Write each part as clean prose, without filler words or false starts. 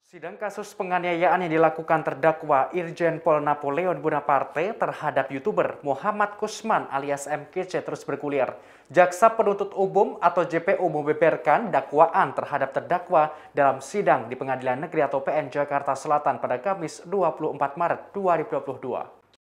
Sidang kasus penganiayaan yang dilakukan terdakwa Irjen Pol Napoleon Bonaparte terhadap YouTuber Muhammad Kusman alias MKC terus bergulir. Jaksa Penuntut Umum atau JPU membeberkan dakwaan terhadap terdakwa dalam sidang di Pengadilan Negeri atau PN Jakarta Selatan pada Kamis 24 Maret 2022.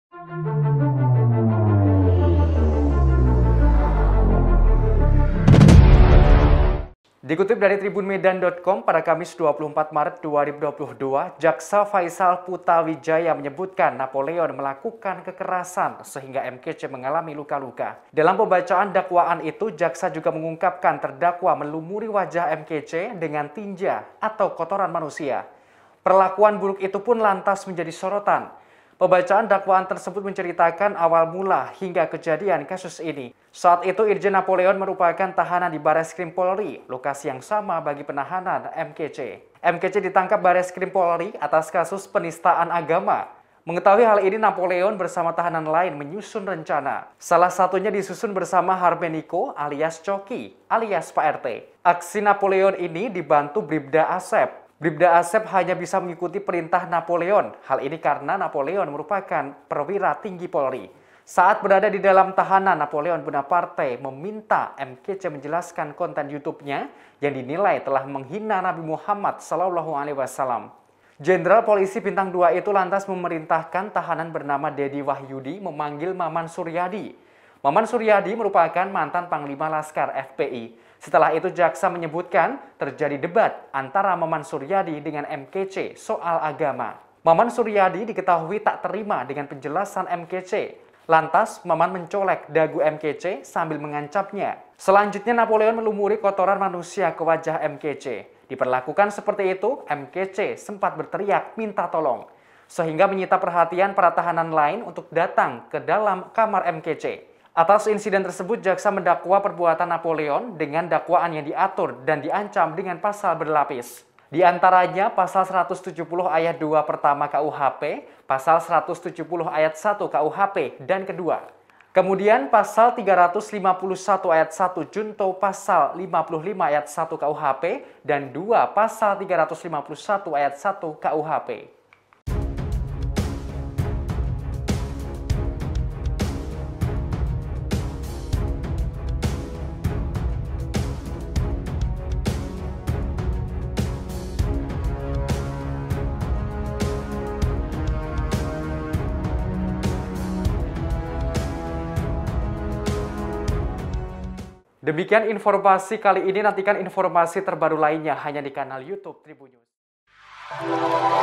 Dikutip dari tribunmedan.com pada Kamis 24 Maret 2022, Jaksa Faisal Putawijaya menyebutkan Napoleon melakukan kekerasan sehingga MKC mengalami luka-luka. Dalam pembacaan dakwaan itu, Jaksa juga mengungkapkan terdakwa melumuri wajah MKC dengan tinja atau kotoran manusia. Perlakuan buruk itu pun lantas menjadi sorotan. Pembacaan dakwaan tersebut menceritakan awal mula hingga kejadian kasus ini. Saat itu Irjen Napoleon merupakan tahanan di Bareskrim Polri, lokasi yang sama bagi penahanan MKC. MKC ditangkap Bareskrim Polri atas kasus penistaan agama. Mengetahui hal ini, Napoleon bersama tahanan lain menyusun rencana. Salah satunya disusun bersama Harbeniko alias Coki alias Pak RT. Aksi Napoleon ini dibantu Bribda Asep. Bribda Asep hanya bisa mengikuti perintah Napoleon. Hal ini karena Napoleon merupakan perwira tinggi Polri. Saat berada di dalam tahanan, Napoleon Bonaparte meminta MKC menjelaskan konten YouTube-nya yang dinilai telah menghina Nabi Muhammad SAW. Jenderal Polisi Bintang 2 itu lantas memerintahkan tahanan bernama Dedi Wahyudi memanggil Maman Suryadi. Maman Suryadi merupakan mantan Panglima Laskar FPI. Setelah itu jaksa menyebutkan terjadi debat antara Maman Suryadi dengan MKC soal agama. Maman Suryadi diketahui tak terima dengan penjelasan MKC. Lantas Maman mencolek dagu MKC sambil mengancamnya. Selanjutnya Napoleon melumuri kotoran manusia ke wajah MKC. Diperlakukan seperti itu, MKC sempat berteriak minta tolong. Sehingga menyita perhatian para tahanan lain untuk datang ke dalam kamar MKC. Atas insiden tersebut, jaksa mendakwa perbuatan Napoleon dengan dakwaan yang diatur dan diancam dengan pasal berlapis. Di antaranya pasal 170 ayat 2 pertama KUHP, pasal 170 ayat 1 KUHP dan kedua. Kemudian pasal 351 ayat 1 junto pasal 55 ayat 1 KUHP dan 2 pasal 351 ayat 1 KUHP. Demikian informasi kali ini, nantikan informasi terbaru lainnya hanya di kanal YouTube Tribun News.